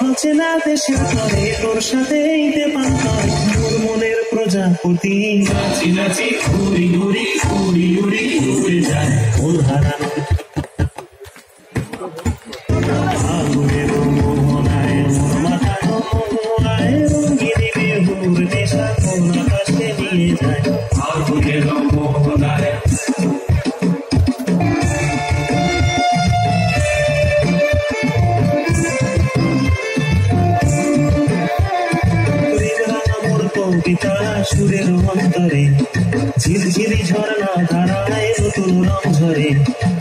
অচেনা দেশের তরে তোর সাথে মোর মনের প্রজাপতি নাচি নাচি ঘুরি ঘুরি ঘুরি ঘুরি ঘুরে যায় মন হারানো আগুনের মোহনায় মোর মাথা মোহনায় রঙ্গিনী বিহুর নেশা কোন আকাশে নিয়ে যায় আগুনের মোহনায় কবিতা সুরের অন্তরে ঝিরঝিরি ঝর্ণা ধারায় নতুন রং ঝরে